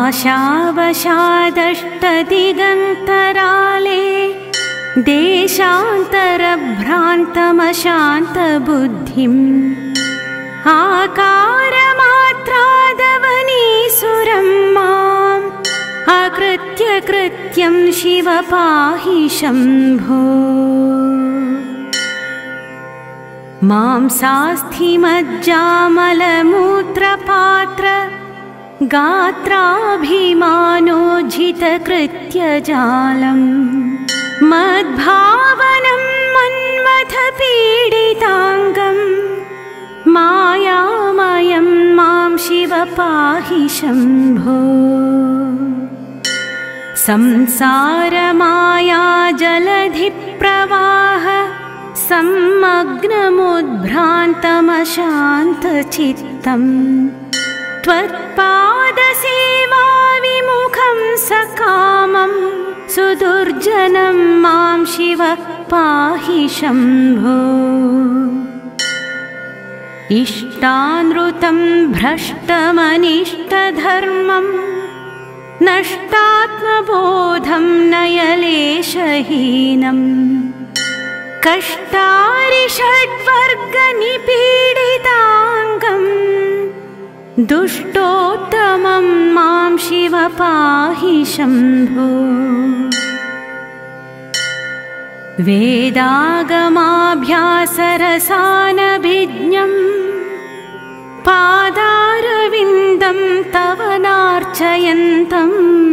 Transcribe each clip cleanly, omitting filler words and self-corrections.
आशावशादष्टदिगन्तराले देशान्तरभ्रान्तमशान्तबुद्धिम् आकारमात्रादवनीसुरं माम् अकृत्य कृत्यं शिव पाहि शम्भो। मांसास्थिमज्जामलमूत्रपात्र गात्राभिमानोज्झितकृत्यजालम् मद्भावनं मन्मथपीडिताङ्गं मायामयं मां शिव पाहि शम्भो। संसारमाया जलधिप्रवाह सम्मग्नमुद्भ्रान्तमशान्तचित्तम् त्वत्पादसेवाविमुखं सकामं सुदुर्जनं मां शिव पाहि शम्भो। इष्टानृतं भ्रष्टमनिष्टधर्मं नष्टात्मबोधं नयलेशहीनम् कष्टारिषड्वर्गनिपीडिताङ्गम् दुष्टोत्तमं मां शिव पाहि शम्भो। वेदागमाभ्यासरसानभिज्ञं पादारविन्दं तव नार्चयन्तम्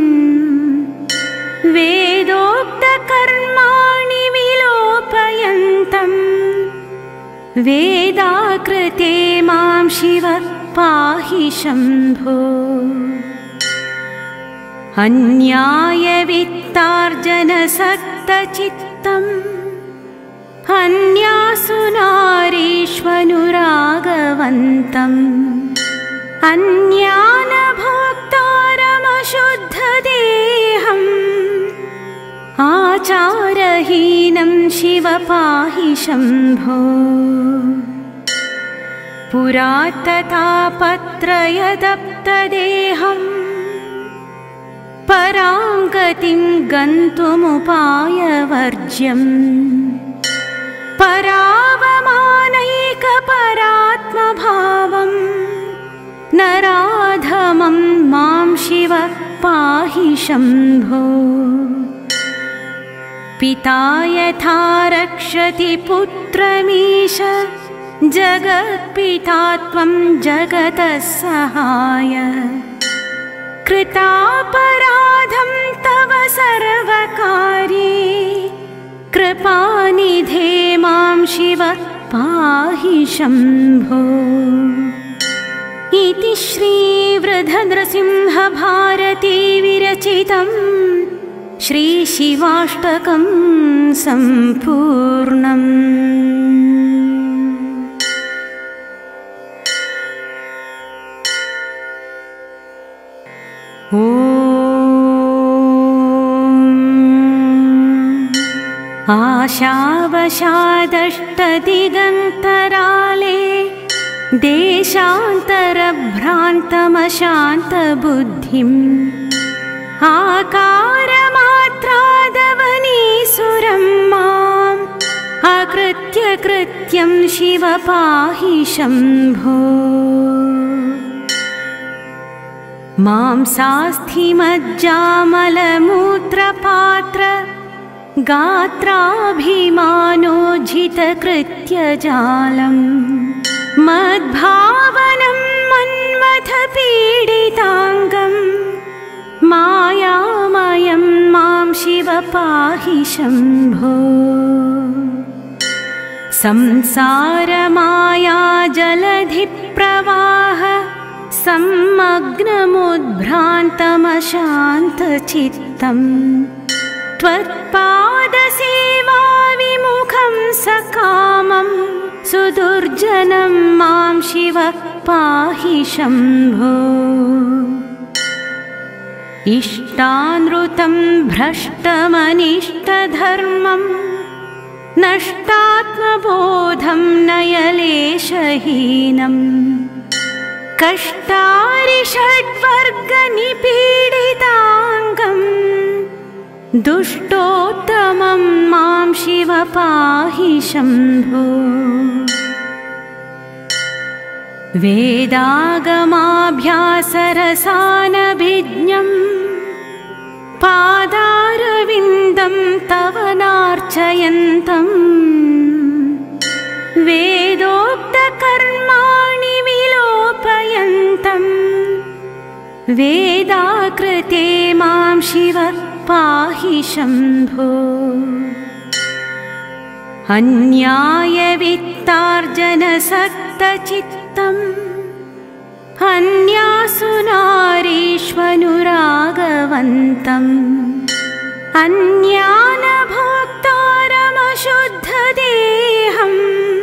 वेदोक्तकर्माणि विलोपयन्तम् वेदाकृते मां शिव पाहि शम्भो। अन्यायवित्तार्जनसक्तचित्तम् अन्यासुनारीष्वनुरागवन्तम् अन्यानभोक्तारमशुद्धदेहम् आचारहीनं शिव पाहि शम्भो। पुराततापत्रयदप्तदेहम् परां गतिं गन्तुमुपायवर्ज्यम् परावमानैकपरात्मभावं नराधमं मां शिव पाहि शम्भो। पिता यथा रक्षति पुत्रमीश जगत्पिता त्वं जगतः सहाय कृतापराधं तव सर्वकार्ये कृपानिधे मां शिव पाहि शम्भो। इति श्रीवृद्धनृसिंहभारती विरचितं श्रीशिवाष्टकं सम्पूर्णम्। आशावशादष्टदिगन्तराले देशान्तरभ्रान्तमशान्तबुद्धिम् आकारमात्रादवनीसुरं माम् अकृत्य कृत्यं शिव पाहि शम्भो। मांसास्थिमज्जामलमूत्रपात्र गात्राभिमानोज्झितकृत्यजालम् मद्भावनं मन्मथपीडिताङ्गं मायामयं मां शिव पाहि शम्भो। संसारमाया जलधिप्रवाह सम्मग्नमुद्भ्रान्तमशान्तचित्तम् त्वत्पादसेवाविमुखं सकामं सुदुर्जनं मां शिव पाहि शम्भो। इष्टानृतं भ्रष्टमनिष्टधर्मं नष्टात्मबोधं नयलेशहीनम् कष्टारिषड्वर्गनिपीडिताङ्गम् दुष्टोत्तमं मां शिव पाहि शम्भो। वेदागमाभ्यासरसानभिज्ञम् पादारविन्दं तव नार्चयन्तम् वेदोक्तकर्माणि विलोपयन्तम् वेदाकृते मां शिव पाहि शम्भो। अन्यायवित्तार्जनसक्तचित्तम् अन्यासुनारीष्वनुरागवन्तम् अन्यानभोक्तारमशुद्धदेहम्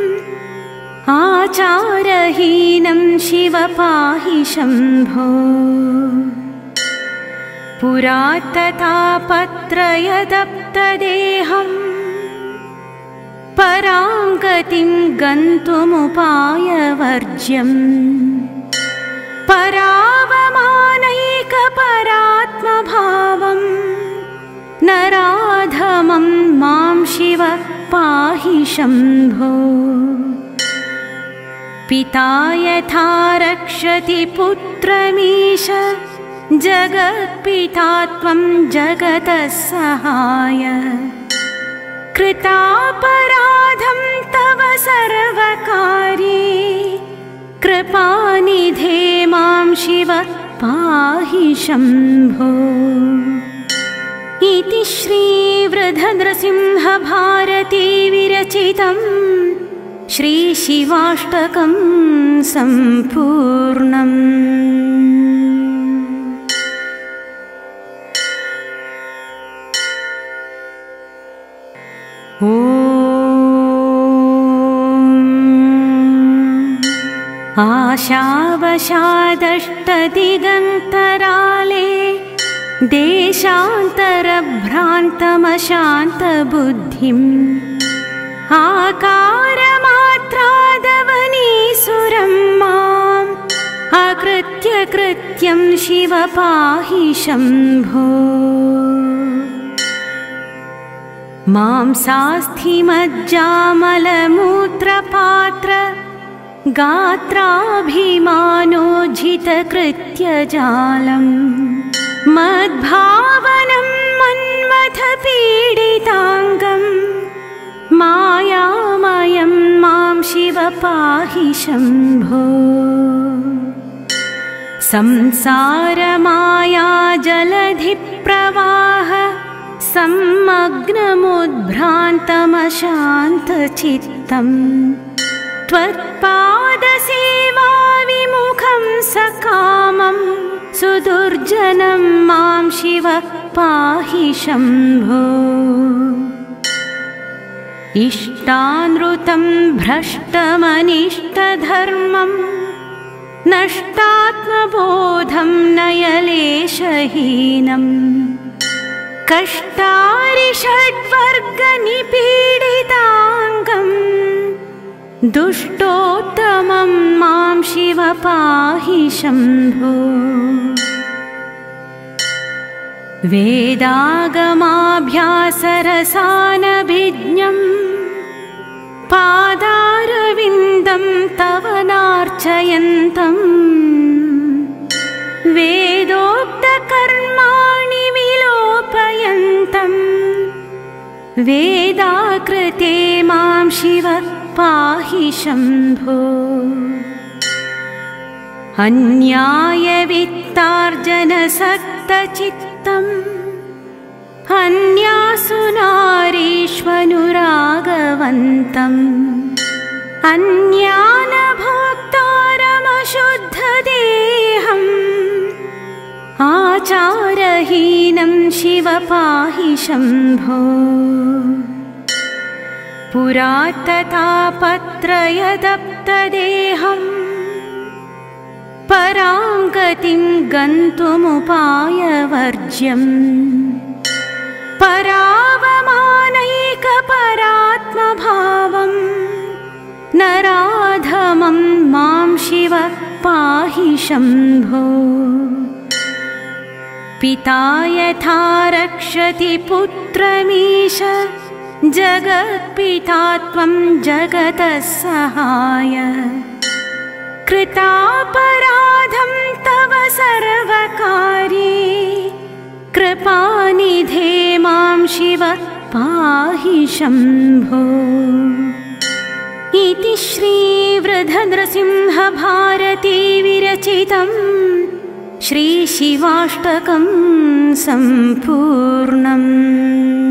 आचारहीनं शिव पाहि शम्भो। पुराततापत्रयदप्तदेहम् पराङ्गतिं गन्तुमुपायवर्ज्यम् परावमानैकपरात्मभावम् नराधमं मां शिव पाहि शम्भो। पिता यथा रक्षति पुत्रमीश जगत्पिता त्वं जगतः सहाय। कृतापराधं तव सर्वकार्ये कृपानिधे मां शिव पाहि शम्भो। इति श्रीवृधनृसिंहभारती विरचितं श्रीशिवाष्टकं सम्पूर्णम्। आशावशादष्टदिगन्तराले देशान्तरभ्रान्तमशान्तबुद्धिम् आकारमात्रादवनीसुरं माम् अकृत्य कृत्यं शिव पाहि शम्भो। मांसास्थिमज्जामलमूत्रपात्र गात्राभिमानोज्झितकृत्यजालम् मद्भावनं मन्मथपीडिताङ्गम् मायामयं मां शिव पाहि शम्भो। संसारमायाजलधिप्रवाह सम्मग्नमुद्भ्रान्तमशान्तचित्तम् त्वत्पादसेवाविमुखं सकामं सुदुर्जनं मां शिव पाहि शम्भो। इष्टानृतं भ्रष्टमनिष्टधर्मं नष्टात्मबोधं नयलेशहीनम् कष्टारिषड्वर्गनिपीडिताङ्गम् दुष्टोत्तमं मां शिव पाहि शम्भो। वेदागमाभ्यासरसानभिज्ञम् पादारविन्दं तव नार्चयन्तम् वेदोक्तकर्माणि विलोपयन्तम् वेदाकृते मां शिव पाहि शम्भो। अन्यायवित्तार्जनसक्तचित्तम् अन्यासुनारीष्वनुरागवन्तम् अन्यानभोक्तारमशुद्धदेहम् आचारहीनं शिव पाहि शम्भो। पुराततापत्रयदप्तदेहम् पराङ्गतिं गन्तुमुपायवर्ज्यम् परावमानैकपरात्मभावम् नराधमं मां शिव पाहि शम्भो। पिता यथा रक्षति पुत्रमीश, जगत्पिता त्वं जगतः सहाय। कृतापराधं तव सर्वकार्ये, कृपानिधे मां शिव पाहि शम्भो। इति श्रीवृधनृसिंहभारती विरचितं श्रीशिवाष्टकं सम्पूर्णम्।